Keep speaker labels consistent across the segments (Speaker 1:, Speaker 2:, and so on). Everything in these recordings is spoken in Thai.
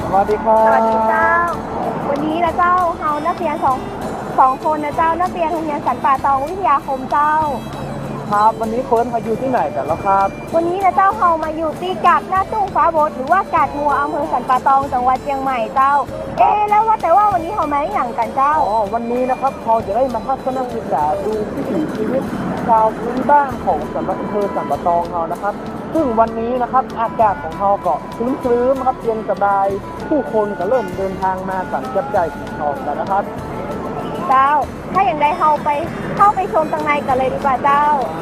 Speaker 1: สวัสดีครับ
Speaker 2: สวัสดีเจ้าวันนี้นะเจ้าเฮานักเรียนสองคนนะเจ้านักเรียนโรงเรียนสันป่าตองวิทยาคมเจ้า
Speaker 1: ครับวันนี้เฟิร์นเขาอยู่ที่ไหนกันแล้วครับ
Speaker 2: วันนี้นะเจ้าเฮามาอยู่ที่กาดหน้าตุ้งฟ้าบดหรือว่ากาดงัวอำเภอสันป่าตองจังหวัดเชียงใหม่เจ้าแล้วว่าแต่ว่าวันนี้เฮามาอย่างกันเจ้า
Speaker 1: วันนี้นะครับเราจะได้มาทัศนศึกษาดูวิถีชีวิตชาวพื้นบ้านของอำเภอสันป่าตองเรานะครับซึ่งวันนี้นะครับอากาศของเราก็ครึ้มๆครับเย็นสบายผู้คนก็เริ่มเดินทางมาสั่งจับจ่ายของกันนะครับ
Speaker 2: เจ้าถ้าอย่างใดเข้าไปชมตรงในกันเลยดีกว่าเจ้า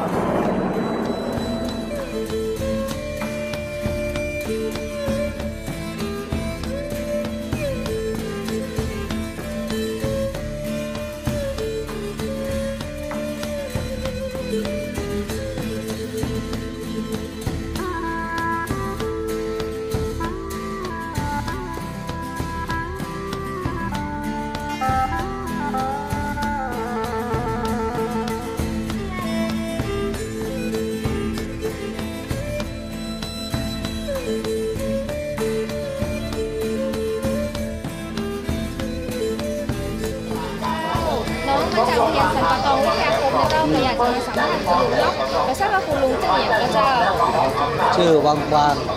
Speaker 3: น้องมาจากโรงเรียนสันป่าตองวิทยาคมนะเจ้าก็อยากจะมาสัมภาษณ์คุณลุงเนาะไม่ทราบว่าคุณลุงชื่ออย่างก็เจ้า
Speaker 4: ชื่อวังกวาง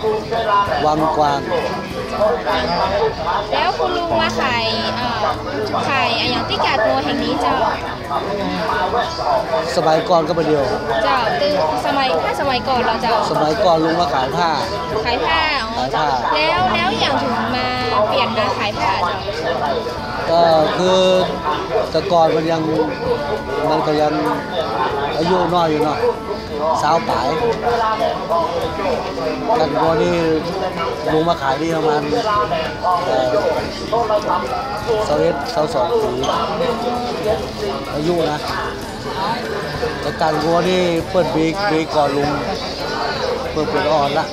Speaker 3: แล้วคุณลุงมาขายอย่างที่กาดงัวแห่งนี้เจ้า
Speaker 4: สมัยก่อนก็มาเดียว
Speaker 3: เจ้าคือสมัยก่อนเราเจ้า
Speaker 4: สมัยก่อนลุงมาขายผ้า
Speaker 3: อ๋อเจ้าแล้วอย่างถึงมาเปลี่ยนมาขายผ้าเจ้า
Speaker 4: ก็คือแต่ก่อนมันก็ยังอายุน้อยอยู่เนาะสาวปลายกันวัวนี่ลุงมาขายนี่ประมาณ22 ปีอายุนะแต่การวัวนี่เปิดบีก่อนลุงเปิดเป็นอ่อนละ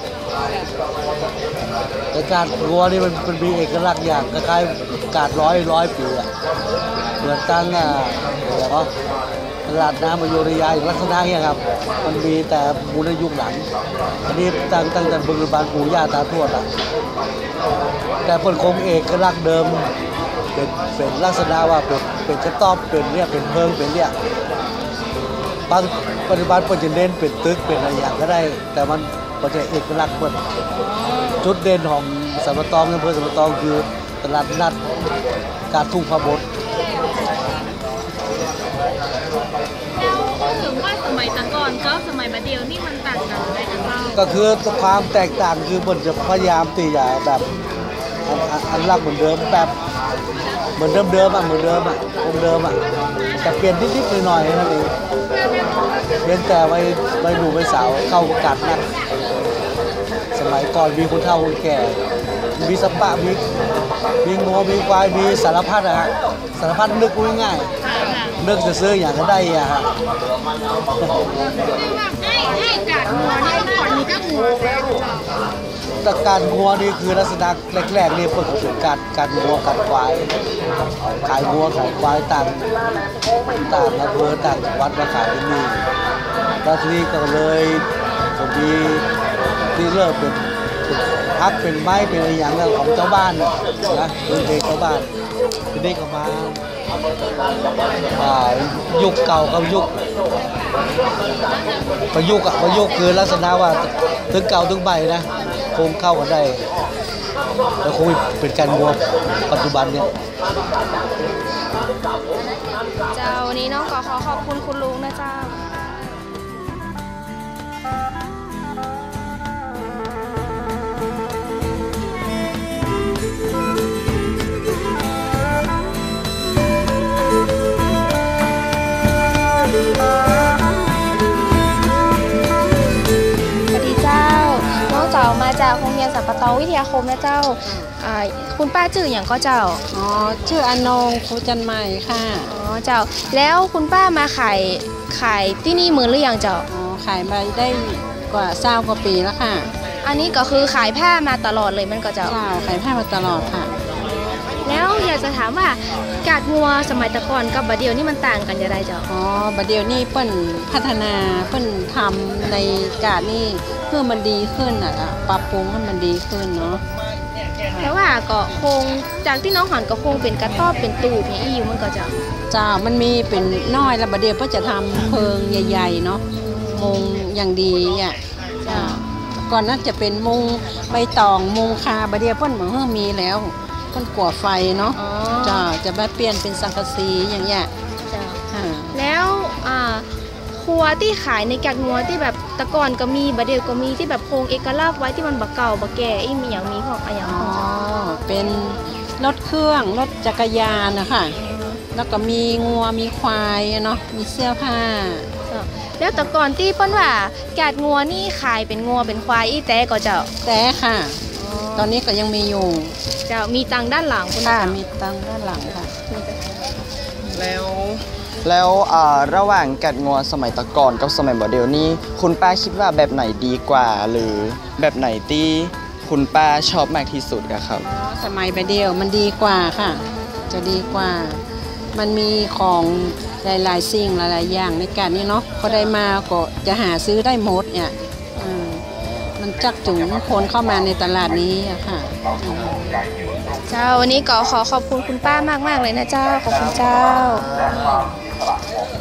Speaker 4: แต่การวัวนี่มันเป็นมีเอกลักษณ์อย่างคล้ายๆกาดร้อยปีอ่ะเหมือนตั้งแล้วก็ตลาดน้ำอยุธยาลักษณะนี้ครับมันมีแต่มูลยุคหลังอันนี้ตั้งแต่โบราณปู่ย่าตาทวดอ่ะแต่เป็นคงเอกลักษณ์เดิมเป็นลักษณะว่าเป็นกระต๊อบเป็นเนี่ยเป็นเพิงเป็นเนี่ยบางปัจจุบันเป็นจะเน้นเป็นตึกเป็นอะไรอย่างก็ได้แต่มันก็จะเอกลักษณ์เป็นจุดเด่นของสันป่าตองอำเภอสันป่าตองคือตลาดนัดการทุ่งพระบด
Speaker 3: แล้วถึงว่าสมัยก่อนก็สมัยบัดเดียวนี่มันต่างกันอะไรกันบ้าง
Speaker 4: ก็คือความแตกต่างคือมันจะพยายามตีอย่างแบบอันรักเหมือนเดิมแบบเหมือนเดิมอ่ะคงเดิมอ่ะแต่เปลี่ยนนิดๆหน่อยๆนั่นเองเพียงแต่ไว้หนุ่มไว้สาวเข้ากัดนั่นสมัยก่อนมีคนเฒ่าคนแก่มีสปะมีงัวมีควายมีสารพัดอะฮะสารพัดนึกง่ายๆนึกจะซื้ออย่างก็ได้อะฮะ
Speaker 3: ให้กาดงัวเนี่ยก่อนนี้ก็งัวแล้ว
Speaker 4: แต่การงัวนี่คือลักษณะแรกๆนี่เป็นการงัวการควายขายงัวขายควายต่างอำเภอต่างจังหวัดมาขายที่นี่แล้วทีนี้ก็เลยผมมีที่เริ่มเป็นพักเป็นไม้เป็นอะไรอย่างเงี้ยของเจ้าบ้านนะเป็นเพลงเจ้าบ้านทีนี้ก็มายุคเก่ากับยุคประยุกต์คือลักษณะว่าถึงเก่าถึงใหม่นะคงเข้ากันได้แล้วคงเป็นการวัวปัจจุบันเนี่ย
Speaker 3: เจ้าวันนี้น้องขอขอบคุณคุณลุงนะเจ้ามาจากโรงเรียนสันป่าตองวิทยาคมนะเจ้าคุณป้าชื่ออย่างก็เจ้า
Speaker 5: ชื่ออนงครูจันใหม่ค่ะ
Speaker 3: เจ้าแล้วคุณป้ามาขายที่นี่มือหรือยังเจ้า
Speaker 5: ขายมาได้กว่า20 กว่าปีแล้วค่ะ
Speaker 3: อันนี้ก็คือขายผ้ามาตลอดเลยมันก็เจ้า
Speaker 5: ขายผ้ามาตลอดค่ะ
Speaker 3: แล้วอยากจะถามว่ากาดงัวสมัยตะก่อนกับบัดเดียวนี่มันต่างกันอย่างไรเจ้า
Speaker 5: บัดเดียวนี่เปิ้นพัฒนาเปิ้นทำในกาดนี่เพื่อมันดีขึ้นปรับปรุงให้มันดีขึ้นเนาะ
Speaker 3: แต่ว่าก็คงจากที่น้องหันก็คงเป็นกระต๊อบเป็นตูบอย่างอีอยู่มันก็จะ
Speaker 5: จ้ามันมีเป็นน้อยแล้วบัดเดียวก็จะทำเพิงใหญ่ๆเนาะมุงอย่างดีอ่ะจ้าก่อนนั้นจะเป็นมุงใบตองมุงคาบัดเดียวเพิ่นเหมือนเพิ่งมีแล้วเพิ่นก่อไฟเนาะ
Speaker 3: อ๋อ
Speaker 5: จ้าจะมาเปลี่ยนเป็นสังกะสีอย่างเงี้ย
Speaker 3: จ้ะ
Speaker 5: ค่ะ
Speaker 3: แล้วครัวที่ขายในกากงัวที่แบบแตะก่อนก็มีบัดเดียวก็มีที่แบบคงเอกลักษณ์ไว้ที่มันบ่เก่าบ่แก่อีมีอย่างมีของอะไรอย่าง
Speaker 5: อ๋อ
Speaker 3: ของจ้ะ
Speaker 5: เป็นรถเครื่องรถจักรยานนะคะแล้วก็มีงัวมีควายเนาะมีเสื้อผ้า
Speaker 3: จ้ะแล้วแต่ก่อนที่เปิ้นว่ากาดงัวนี่ขายเป็นงัวเป็นควายอีแต่ก็จะ
Speaker 5: แต่ค่ะ ตอนนี้ก็ยังมีอยู่
Speaker 3: จะมีตังด้านหลังคุณ
Speaker 5: ค่ะ
Speaker 3: จ้ะ
Speaker 5: มีตังด้านหลังค่ะ
Speaker 6: แล้วระหว่างกัดงัวสมัยตะก่อนกับสมัยโมเดลนี้คุณป้าคิดว่าแบบไหนดีกว่า หรือแบบไหนที่คุณป้าชอบมากที่สุดอะครับ
Speaker 5: สมัยไปเดียวมันดีกว่าค่ะ จะดีกว่า มันมีของหลายๆสิ่งหลายๆอย่างในการนี้เนาะพอได้มาก็จะหาซื้อได้หมดเนี่ยมันจักจุงคนเข้ามาในตลาดนี้อะค่ะ
Speaker 3: เจ้าวันนี้ก็ขอขอบคุณคุณป้ามากๆเลยนะเจ้าขอบคุณเจ้า